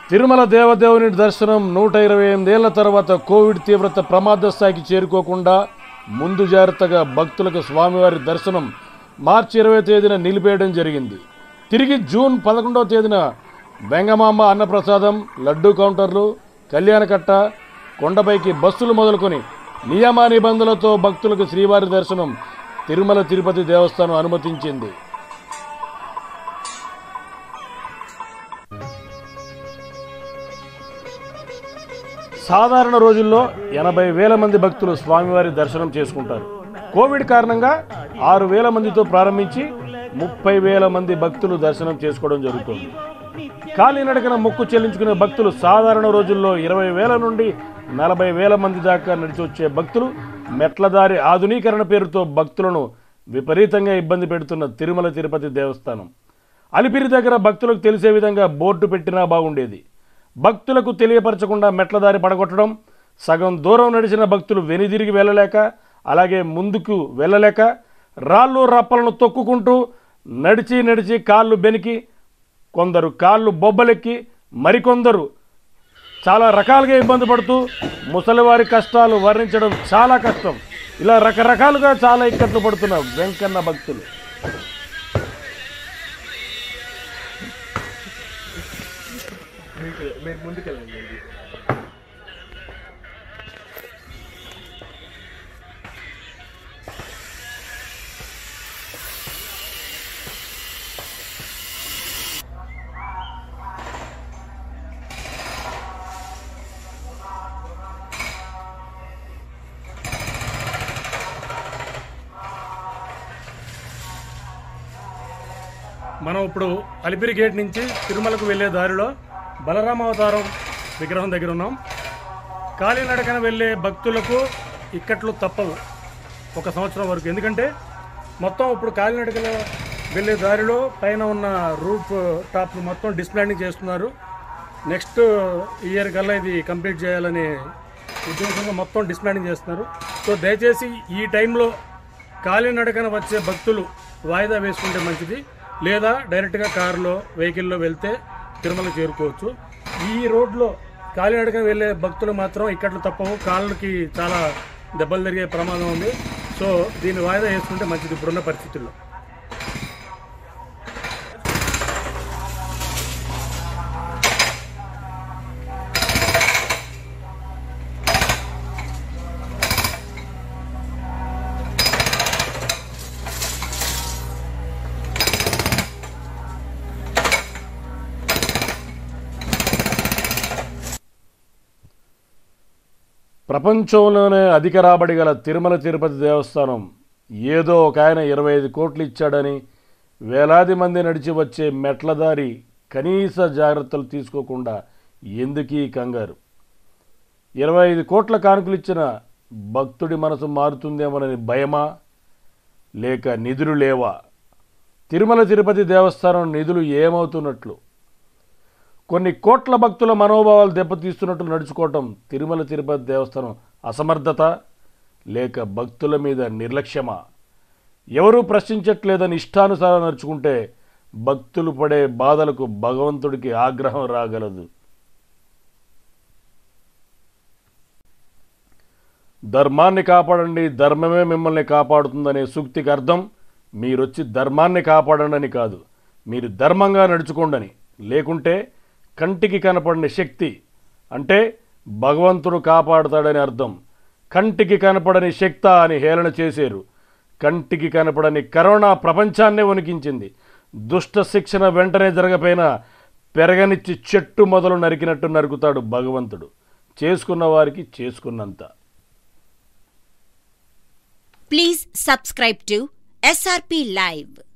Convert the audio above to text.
తిరుమల దేవదేవుని దర్శనం 128 ఏళ్ల తర్వాత కోవిడ్ తీవ్రత ప్రమాద స్థాయికి చేరుకోకుండా ముందు జాగ్రత్తగా భక్తులకు స్వామివారి దర్శనం మార్చి 20వ తేదీన నిలిపేయడం జరిగింది. తిరిగి జూన్ 11వ తేదీన వెంగమాంబ అన్నప్రసాదం, లడ్డూ కౌంటర్లు, కళ్యాణకట్ట, కొండపైకి బస్సులు మొదలుకొని నియమ నిబంధనలతో భక్తులకు శ్రీవారి దర్శనం తిరుమల తిరుపతి దేవస్థానం అనుమతించింది. సాధారణ రోజుల్లో 80,000 మంది భక్తులు స్వామివారి దర్శనం చేసుకుంటారు. కోవిడ్ కారణంగా 6,000 మందితో ప్రారంభించి 30,000 మంది భక్తులు దర్శనం చేసుకోవడం జరుగుతుంది. కాలినడకన మొక్కు చెల్లించుకునే భక్తులు సాధారణ రోజుల్లో 20,000 నుండి 40,000 మంది దాకా నడిచి వచ్చే భక్తులు మెట్లదారి ఆధునీకరణ పేరుతో భక్తులను విపరీతంగా ఇబ్బంది పెడుతున్న తిరుమల తిరుపతి దేవస్థానం అలిపిరి దగ్గర భక్తులకు తెలిసే విధంగా బోర్డు పెట్టినా బాగుండేది. భక్తులకు తెలియపరచకుండా మెట్లదారి పడగొట్టడం, సగం దూరం నడిచిన భక్తులు వెనుదిరిగి వెళ్ళలేక, అలాగే ముందుకు వెళ్ళలేక రాళ్ళు రప్పలను తొక్కుకుంటూ నడిచి కాళ్ళు బెనికి, కొందరు కాళ్ళు బొబ్బలెక్కి, మరికొందరు చాలా రకాలుగా ఇబ్బంది పడుతూ ముసలివారి కష్టాలు వర్ణించడం చాలా కష్టం. ఇలా రకరకాలుగా చాలా ఇక్కట్లు పడుతున్న వెంకన్న భక్తులు. మనం ఇప్పుడు అలిపిరి గేట్ నుంచి తిరుమలకు వెళ్ళే దారిలో బలరామ అవతారం విగ్రహం దగ్గర ఉన్నాం. కాలినడకన వెళ్ళే భక్తులకు ఇక్కట్లు తప్పవు ఒక సంవత్సరం వరకు. ఎందుకంటే మొత్తం ఇప్పుడు కాలినడకన వెళ్ళే దారిలో పైన ఉన్న రూఫ్ టాప్ మొత్తం డిస్ప్లాండింగ్ చేస్తున్నారు. నెక్స్ట్ ఇయర్ కల్లా ఇది కంప్లీట్ చేయాలని ఉద్దేశంగా మొత్తం డిస్ప్లాండింగ్ చేస్తున్నారు. సో దయచేసి ఈ టైంలో కాలినడకన వచ్చే భక్తులు వాయిదా వేసుకుంటే మంచిది, లేదా డైరెక్ట్గా కారులో వెహికల్లో వెళ్తే తిరుమల చేరుకోవచ్చు. ఈ రోడ్లో కాలినడకన వెళ్ళే భక్తులు మాత్రం ఇక్కట్లు తప్పవు, కాళ్ళకి చాలా దెబ్బలు జరిగే ప్రమాదం ఉంది. సో దీన్ని వాయిదా వేసుకుంటే మంచిది ఇప్పుడున్న పరిస్థితుల్లో. ప్రపంచంలోనే అధిక రాబడి గల తిరుమల తిరుపతి దేవస్థానం ఏదో ఒక ఆయన 25 కోట్లు ఇచ్చాడని వేలాది మంది నడిచి వచ్చే మెట్లదారి కనీస జాగ్రత్తలు తీసుకోకుండా ఎందుకీ కంగారు? 25 కోట్ల కానుకలు ఇచ్చిన భక్తుడి మనసు మారుతుందేమోనని భయమా, లేక నిధులు లేవా? తిరుమల తిరుపతి దేవస్థానం నిధులు ఏమవుతున్నట్లు? కొన్ని కోట్ల భక్తుల మనోభావాలు దెబ్బతీస్తున్నట్లు నడుచుకోవటం తిరుమల తిరుపతి దేవస్థానం అసమర్థత, లేక భక్తుల మీద నిర్లక్ష్యమా? ఎవరూ ప్రశ్నించట్లేదని ఇష్టానుసారం నడుచుకుంటే భక్తులు పడే బాధలకు భగవంతుడికి ఆగ్రహం రాగలదు. ధర్మాన్ని కాపాడండి, ధర్మమే మిమ్మల్ని కాపాడుతుందనే సూక్తికి అర్థం మీరొచ్చి ధర్మాన్ని కాపాడండి అని కాదు, మీరు ధర్మంగా నడుచుకోండని. లేకుంటే కంటికి కనపడని శక్తి అంటే భగవంతుడు కాపాడుతాడని అర్థం. కంటికి కనపడని శక్త అని హేళన చేశారు. కంటికి కనపడని కరోనా ప్రపంచాన్నే వణికించింది. దుష్ట శిక్షణ వెంటనే జరగపోయినా పెరగనిచ్చి చెట్టు మొదలు నరికినట్టు నరుకుతాడు భగవంతుడు, చేసుకున్న వారికి చేసుకున్నంత. Please subscribe to SRP Live.